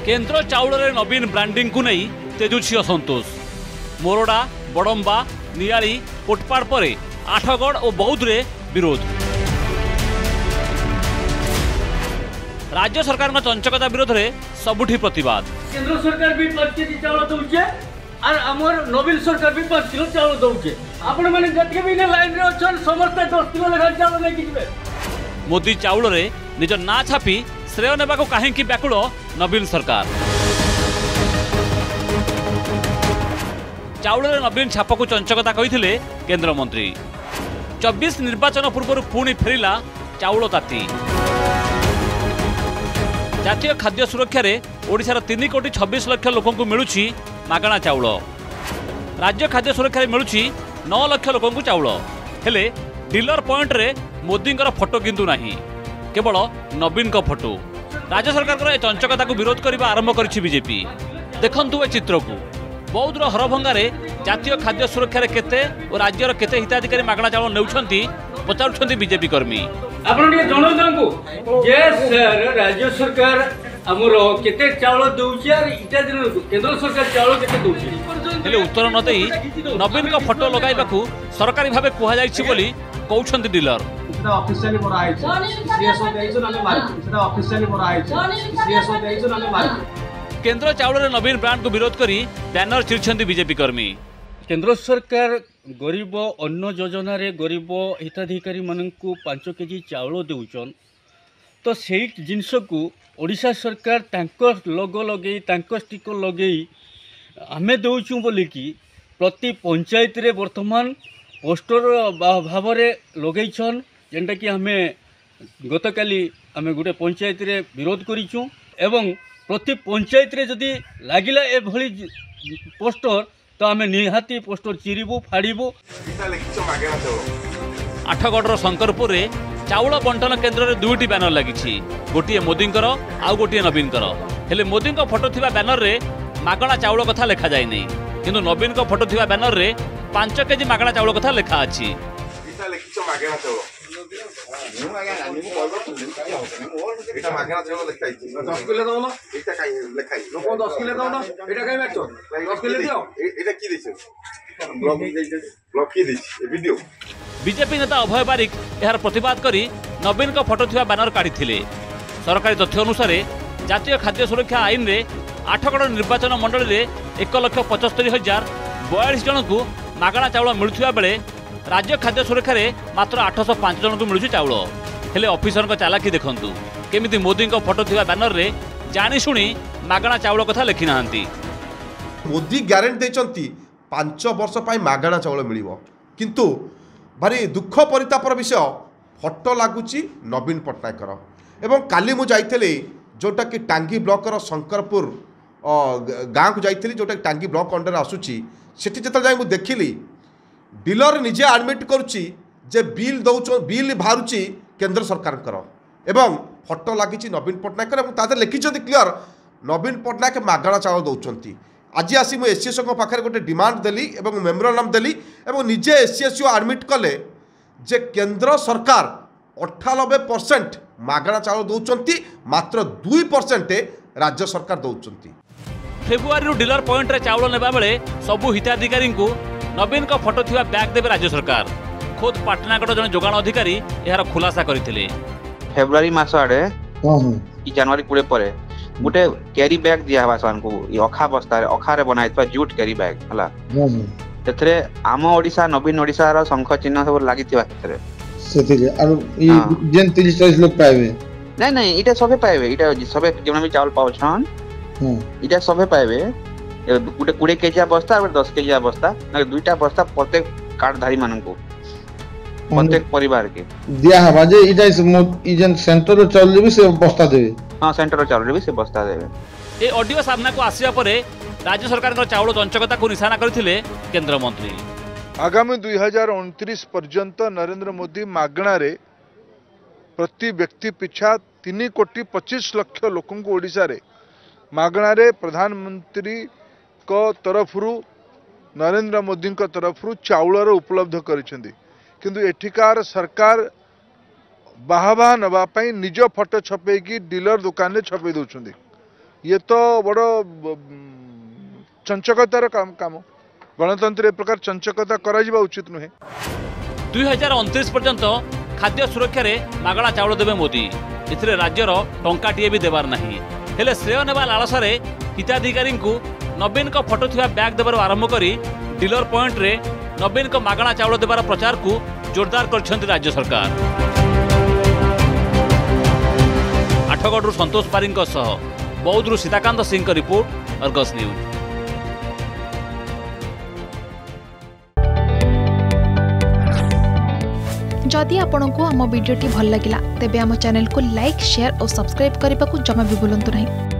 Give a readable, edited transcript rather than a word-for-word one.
केन्द्र चाउल नवीन ब्रांडिंग को नहीं तेजुछि असंतोष। मोरडा, बड़म्बा, नियाली, कोटपाड़ पर आठगढ़ और बौद्ध रे विरोध। राज्य सरकार चंचकता विरोध में सबुठी प्रतिवाद। केंद्र सरकार भी 5 केजी चाउल दौचे और आमर नवीन सरकार भी 5 किलो चाउल दौचे। आपण माने जतके भी लाइन रे अछन समस्त 10 किलो लेखा चाउल लेके जिवे। मोदी चाउल रे निज ना छापी श्रेय नेबा को काहेकि व्याकुल नवीन सरकार। चाउल रे नवीन छाप को चंचकता कहिथिले केंद्र मंत्री। 24 निर्वाचन पूर्व पुणी फेरिला चाउल ताती। जातीय खाद्य सुरक्षा रे ओडिशार 3 कोटी 26 लाख लोक को मिलुछि मागणा चाउल। राज्य खाद्य सुरक्षा रे मिलुछि 9 लाख लोक को चाउल। हेले डीलर पॉइंट रे मोदी फोटो किंतु नहीं, केवल नवीन को फोटो। राज्य सरकार चंचकता को विरोध करने आरंभ करिछि बीजेपी। देखंतु ए चित्र को। बौद्धर हरभंगारे जातीय खाद्य सुरक्षा रे केते और राज्यर केते हिताधिकारी मागणा चाउल नेउछंती पचारुछंती बीजेपी कर्मी। आपण के जणो दांको जे सर राज्य सरकार हमर केते चाउल दउछि और इटा दिन केंद्र सरकार चाउल केते दउछि। हेले उत्तर न देई नवीन को फोटो लगाइबाकू सरकारी भाबे कुहा जाइछि बोली कहउछंती डीलर। सेटा ऑफिशियली मोरा आइछ सीएसओ देइछ नाले मार्केट सेटा ऑफिशियली मोरा आइछ सीएसओ देइछ नाले मार्केट। केंद्र चाउल रे नवीन ब्रांड को विरोध करी बैनर चिरछंती बीजेपी कर्मी। केंद्र सरकार गरीब अन्न योजना रे गरीब हिताधिकारी माननकु 5 केजी चाउल देउछन, तो सेई जिंस को ओडिशा सरकार तांकर लोगो लगेई तांकर स्टिकर लगेई आमे देउछु बोली कि प्रति पंचायत रे वर्तमान पोस्टर भाव रे लगेइछन। जेंटा कि आमे गतकाली आमे गुटे पंचायत रे विरोध करिछु एवं प्रति पंचायत रे जदि लागिला ए भली पोस्टर तो आमे निहाती पोस्टर चिरिबु फाड़ीबु। आठगढ़ शंकरपुर रे चाउल बंटन केन्द्र रे 2टी बैनर लगी। गोटे मोदी आउ गोटे नवीन। हेले मोदी फोटो थिबा बैनर रे मागणा चाउल कथा लिखा जाय नै, किंतु नवीन को फोटो थिबा बैनर रे 5 केजी मागणा चाउल कथा लिखा अछि। बीजेपी नेता अभय बारिक यार प्रतिवाद करी नवीन को फोटो थिबा बैनर काढिथिले। सरकारी तथ्य अनुसार जातीय खाद्य सुरक्षा आईन रे आठगढ़ निर्वाचन मंडल रे 1,75,042 जन को मागणा चाउल मिलुथिबा बेले राज्य खाद्य सुरक्षा रे मात्र 805 जन को मिलुछि चाउल। हेले ऑफिसर को चालाकी देखंतु केमिति मोदी को फोटो थिबा बैनर रे जानी शुणी मागणा चाउल कथा लिखि नाहंती। मोदी ग्यारंटी देचंती 5 वर्ष पाई मागणा चाउल मिलिबो, किंतु भारी दुख परितापर विषय फोटो लागुची नवीन पट्टनायकर। एवं काली मु जाइथिली जोटा कि टांगी ब्लॉक शंकरपुर गाँ को जाइथिली जोटा टांगी ब्लॉक अंडर आसुची। सेठी जतल जाय मु देखिली डीलर निजे एडमिट करुची जे बिल बाहरुची केंद्र सरकार एवं फोटो लगी नवीन पट्टनायक और तादर लिखिं क्लियर नवीन पट्टनायक मागणा चाउल दौरान। आज आसी मुझे एससीएसओ पाखे गोटे डिमांड देली और मेमोरांडम देली और निजे एससीएसओ एडमिट कले जे केंद्र सरकार 98% मागणा चाउल दौरान, मात्र 2% राज्य सरकार दौरान। फेब्रुआरी डीलर पॉइंट रे चाउल नेबा बेले सबु हिताधिकारी को नवीन को फोटो थिबा बैग देबे राज्य सरकार। खुद पाटनागढ़ जन जोगाण अधिकारी यार खुलासा करथिले। फेब्रुआरी मास आडे कि जनवरी पूरे परे गुटे कैरी बैग दिया हवा सान को अखा बस्ता रे अखा रे बनाइतबा जूट कैरी बैग हला तेथरे आम ओडिसा नवीन ओडिसा रा शंख चिन्ह सब लागितबा तेथरे सेतिले आरो ई जेन 30-40 लोग पाइबे नहीं नहीं इटा सबे पाइबे। इटा सबे जेना भी चावल पाउछन इटा सबे पाइबे। गुटे 20 केजी बस्ता और 10 केजी बस्ता ना 2टा बस्ता प्रत्येक कार्डधारी मानन को प्रत्येक परिवार के दिया हवा जे इटा ई जेन सेंटर चाउल भी से बस्ता देबे। हां सेंटर चाउल भी से बस्ता देबे। ए ऑडियो सामना को आसिया परे राज्य सरकार चाउल चंचकता को निशाना करथिले केंद्र मंत्री। आगामी 2029 पर्यंत नरेंद्र मोदी मागणा रे प्रति व्यक्ति पिछा 3 कोटी 25 लाख लोक ओडिशा रे मागणा रे प्रधानमंत्री को तरफरु नरेंद्र मोदी को तरफरु चाउलर उपलब्ध करिसेंती, किंतु एठिकार सरकार बाहा नवाई निज फोटो छपेकी डीलर दुकान में छपे दौरान। ये तो बड़ चंचकतार काम गणतंत्र ए प्रकार चंचकता करा उचित नुहे। 2029 पर्यंत खाद्य सुरक्षा रे मागणा चाउल देवे मोदी। एथिरे राज्यर टंकाटीए भी देवार नहीं। हेले श्रेय नेबा लालसारे हिताधिकारी नवीन को फटो थिबा बैग देबार आरंभ करी डीलर पॉइंट रे नवीन को मागणा चाउल देबार प्रचार को जोरदार करछन्ति राज्य सरकार। आठगढ़ संतोष पारी सह बौद्धरू Sitakant Singh report, Argus news. जदि आपंक आम भिडी भल लगा तेब आम चैनल को लाइक, शेयर और सब्सक्राइब करने को जमा भी भूलु नहीं।